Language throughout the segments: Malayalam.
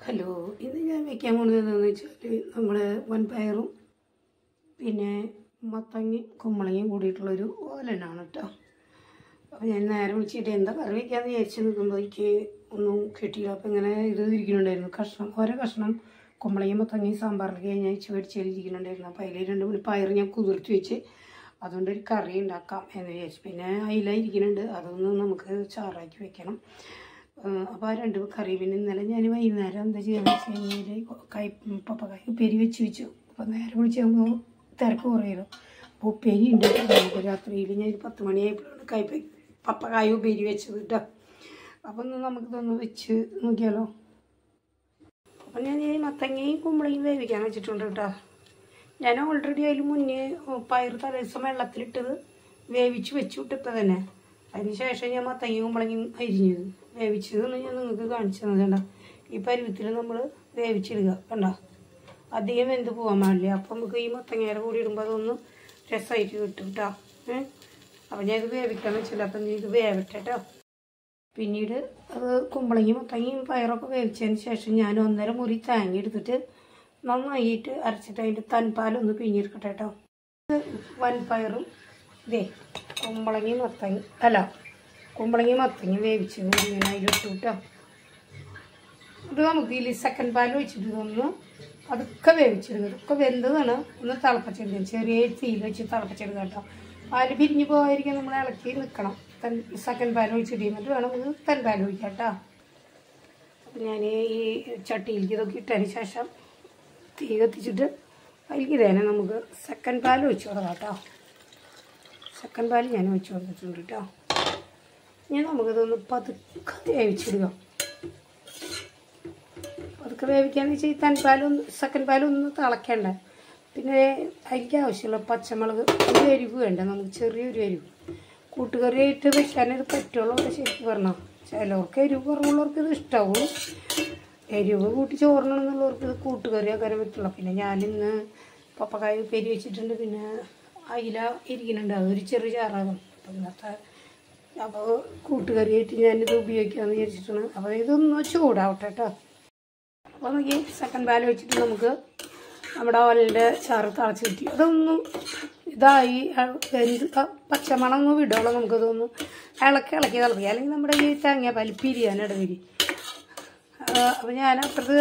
ഹലോ, ഇന്ന് ഞാൻ വയ്ക്കാൻ പോകുന്നത് എന്താണെന്ന് വെച്ചാൽ നമ്മുടെ വൻപയറും പിന്നെ മത്തങ്ങയും കുമ്പളങ്ങയും കൂടിയിട്ടുള്ളൊരു ഓലനാണ് കേട്ടോ. അപ്പോൾ ഞാൻ നേരെ വിളിച്ചിട്ട് എന്താ കറി വയ്ക്കാമെന്ന് വിചാരിച്ച് നിൽക്കുമ്പോഴേക്ക് ഒന്നും കിട്ടിയില്ല. അപ്പോൾ ഇങ്ങനെ ഇത് ഇരിക്കുന്നുണ്ടായിരുന്നു, ഓരോ കഷ്ണം കുമ്പളങ്ങയും മത്തങ്ങയും സാമ്പാറിലേക്ക് ഞാൻ മേടിച്ചിരിക്കുന്നുണ്ടായിരുന്നു. അപ്പോൾ അതിൽ 2 പയർ ഞാൻ കുതിർത്തി വെച്ച് അതുകൊണ്ടൊരു കറി ഉണ്ടാക്കാം എന്ന് വിചാരിച്ചു. പിന്നെ അതില ഇരിക്കുന്നുണ്ട്, അതൊന്ന് നമുക്ക് ചാറാക്കി വെക്കണം. അപ്പോൾ ആ 2 കറി. പിന്നെ ഇന്നലെ ഞാൻ വൈകുന്നേരം എന്താ ചെയ്യാന്ന് വെച്ച് കഴിഞ്ഞാൽ പപ്പക്കായ ഉപ്പേരി വെച്ചു. അപ്പോൾ നേരെ വിളിച്ചാകുമ്പോൾ തിരക്ക് കുറയുന്നു. അപ്പോൾ ഉപ്പേരി ഉണ്ട്. രാത്രിയിൽ ഞാൻ 10 മണിയായപ്പോഴാണ് പപ്പക്കായ ഉപ്പേരി വെച്ചത് കേട്ടോ. അപ്പം നമുക്കിതൊന്ന് വെച്ച് നോക്കിയാലോ. അപ്പം ഞാൻ ഈ മത്തങ്ങയും കുമ്പളയും വേവിക്കാൻ വെച്ചിട്ടുണ്ട് കേട്ടോ. ഞാൻ ഓൾറെഡി അതിൽ മുന്നേ പയർ തലേദിവസം വെള്ളത്തിലിട്ടത് വേവിച്ച് വെച്ച് വിട്ടിട്ട് തന്നെ. അതിന് ശേഷം ഞാൻ മത്തങ്ങയും കുമ്പളങ്ങയും അരിഞ്ഞത് വേവിച്ചതെന്ന് ഞാൻ നിങ്ങൾക്ക് കാണിച്ചു തന്നത് കണ്ട. ഈ പരുവത്തിൽ നമ്മൾ വേവിച്ചിടുക കണ്ട. അധികം വെന്ത് പോകാൻ പാടില്ല. അപ്പം നമുക്ക് ഈ മത്തങ്ങയുടെ കൂടി ഇടുമ്പോൾ അതൊന്ന് രസമായിട്ട് കിട്ടും കേട്ടോ. അപ്പം ഞാൻ ഇത് വേവിക്കാൻ വെച്ചില്ല. അപ്പം ഇത് വേവട്ടെ കേട്ടോ. പിന്നീട് അത് കുമ്പളങ്ങയും മത്തങ്ങയും പയറൊക്കെ വേവിച്ചതിന് ശേഷം ഞാൻ 1.5 മുറി തേങ്ങ എടുത്തിട്ട് നന്നായിട്ട് അരച്ചിട്ട് അതിൻ്റെ തൻപാലൊന്ന് പിഴിഞ്ഞെടുക്കട്ടെ കേട്ടോ. വൻപയറും ഇതേ കുമ്പളങ്ങയും മത്തങ്ങയും വേവിച്ചത് ഇങ്ങനെ അതിലിട്ടു കേട്ടോ. ഇത് നമുക്ക് ഇതിൽ സെക്കൻഡ് പാൽ വെച്ചിട്ട് ഇതൊന്ന് അതൊക്കെ വേവിച്ചെടുക്കുക. ഇതൊക്കെ വെന്തതാണ് ഒന്ന് തിളപ്പിച്ചെടുക്കുക. ചെറിയ തീയിൽ വെച്ച് തിളപ്പിച്ചെടുക്കുക കേട്ടോ. പാല് പിരിഞ്ഞ് പോകാതിരിക്കാൻ നമ്മൾ ഇളക്കി നിൽക്കണം. സെക്കൻഡ് പാൽ ഒഴിച്ചിട്ട് എന്നിട്ട് വേണം ഇത് തൻപാൽ ഒഴിക്കാം കേട്ടോ. അപ്പം ഞാൻ ഈ ചട്ടിയിലേക്ക് ഇതൊക്കെ ഇട്ടതിന് ശേഷം തീ കത്തിച്ചിട്ട് അതിലേക്ക് തന്നെ നമുക്ക് സെക്കൻഡ് പാൽ ഒഴിച്ചു കൊടുക്കാം കേട്ടോ. സെക്കൻഡ് പാൽ ഞാൻ ഒഴിച്ചു കൊടുത്തിട്ടുണ്ട് കേട്ടോ. ഇനി നമുക്കിതൊന്ന് പതുക്കെ വേവിച്ചിടുക. പതുക്കെ വേവിക്കാന്ന് വെച്ചാൽ ഈ തൻപാലൊന്ന് സെക്കൻഡ് പാലൊന്ന് തിളയ്ക്കണ്ടേ. പിന്നെ അതിലേക്ക് ആവശ്യമുള്ള പച്ചമുളക്, ഒരു എരിവ് വേണ്ട നമുക്ക്, ചെറിയൊരു എരിവ്. കൂട്ടുകറിയായിട്ട് വെക്കാനത് പറ്റുള്ളൂ. അവിടെ ശരിക്കും പറഞ്ഞാൽ ചിലവർക്ക് എരിവ് കുറവുള്ളവർക്ക് ഇത് ഇഷ്ടമാവും. എരിവ് കൂട്ടി ചോറിനെന്നുള്ളവർക്ക് ഇത് കൂട്ടുകറി ആക്കാനും പറ്റുള്ളൂ. പിന്നെ ഞാനിന്ന് പപ്പക്കായ ഉപ്പേരി വെച്ചിട്ടുണ്ട്. പിന്നെ അയില ഇരിക്കുന്നുണ്ട്, അതൊരു ചെറിയ ചാറാകും. അപ്പം ഇന്നത്തെ അപ്പോൾ കൂട്ടുകറിയായിട്ട് ഞാനിത് ഉപയോഗിക്കാമെന്ന് വിചാരിച്ചിട്ടാണ്. അപ്പോൾ ഇതൊന്ന് ചൂടാവട്ടെ കേട്ടോ. അപ്പോൾ നോക്കി സെക്കൻഡ് പാൽ വെച്ചിട്ട് നമുക്ക് നമ്മുടെ ഓലൻ്റെ ചാറ് തിളച്ച് കിട്ടി. അതൊന്നും ഇതായി പച്ചമണം ഒന്ന് വിടുള്ളൂ. നമുക്കതൊന്ന് ഇളക്കി തിളപ്പിക്കുക. അല്ലെങ്കിൽ നമ്മുടെ ഈ തേങ്ങാപ്പാൽ പിരിയാനിട വരി. അപ്പോൾ ഞാൻ അപ്പുറത്ത്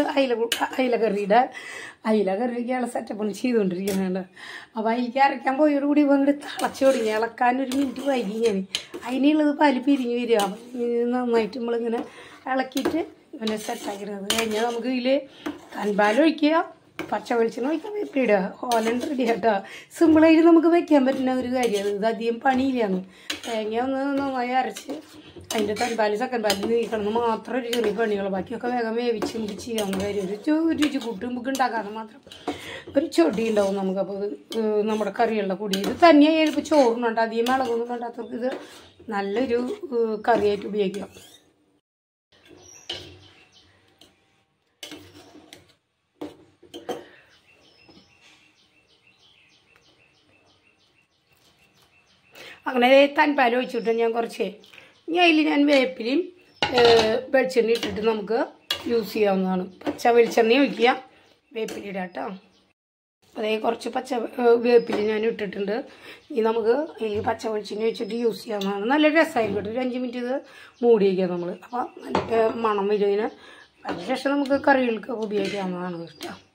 അയില കറിയൊക്കെയാണ് സെറ്റപ്പ് ചെയ്തുകൊണ്ടിരിക്കുന്നുണ്ട്. അപ്പോൾ അതിലേക്ക് അരയ്ക്കാൻ പോയോടുകൂടി അങ്ങോട്ട് തിളച്ച് തുടങ്ങി. ഇളക്കാനൊരു മിനിറ്റ് വൈകി ഞാൻ. അതിനുള്ളത് പാല് പിരിഞ്ഞ് വരിക. നന്നായിട്ട് നമ്മളിങ്ങനെ ഇളക്കിയിട്ട് ഇങ്ങനെ സെറ്റാക്കിയിരുന്നത് കഴിഞ്ഞാൽ നമുക്ക് ഇതിൽ തൻപാലൊഴിക്കുക, പച്ച വെളിച്ചെണ്ണ ഒഴിക്കാൻ വേപ്പിടുക. ഓലൻ റെഡി കേട്ടോ. സിമ്പിളായിട്ട് നമുക്ക് വെക്കാൻ പറ്റുന്ന ഒരു കാര്യമാണ്. ഇത് അധികം പണിയില്ലാന്ന്. തേങ്ങ ഒന്ന് നന്നായി അരച്ച് അതിൻ്റെ തൻപാല് സെക്കൻഡ് പാലിൽ നീക്കണമെന്ന് മാത്രം ഒരു ചെറിയ പണികൾ. ബാക്കിയൊക്കെ വേഗം വേവിച്ച് നമുക്ക് ചെയ്യാവുന്ന കാര്യം. ഒരു രുചി കൂട്ടും നമുക്ക് ഉണ്ടാക്കാതെ മാത്രം ഒരു ചൊടി ഉണ്ടാവും നമുക്കപ്പോൾ നമ്മുടെ കറികളുടെ കൂടി. ഇത് തന്നെയായാലും ഇപ്പോൾ ചോറിനുണ്ട്. അധികം ഇളകൊന്നും വേണ്ടാത്തവർക്ക് ഇത് നല്ലൊരു കറിയായിട്ട് ഉപയോഗിക്കാം. അങ്ങനെ തൻപാൽ ഒഴിച്ചിട്ട് ഞാൻ കുറച്ച് അതിൽ ഞാൻ വേപ്പിലയും വെളിച്ചെണ്ണ ഇട്ടിട്ട് നമുക്ക് യൂസ് ചെയ്യാവുന്നതാണ്. പച്ച വെളിച്ചെണ്ണ ഒഴിക്കുക, വേപ്പില ഇടാം കേട്ടോ. അതേ കുറച്ച് വേപ്പില ഞാൻ ഇട്ടിട്ടുണ്ട്. ഇനി നമുക്ക് ഈ പച്ച വെളിച്ചെണ്ണ വെച്ചിട്ട് യൂസ് ചെയ്യാവുന്നതാണ്. നല്ല രസമായിരിക്കും കേട്ടോ. ഒരു 5 മിനിറ്റ് ഇത് മൂടി വയ്ക്കുക നമ്മൾ. അപ്പോൾ നല്ല മണം വരുന്നതിന്. അതിനുശേഷം നമുക്ക് കറികൾക്ക് ഉപയോഗിക്കാവുന്നതാണ് കേട്ടോ.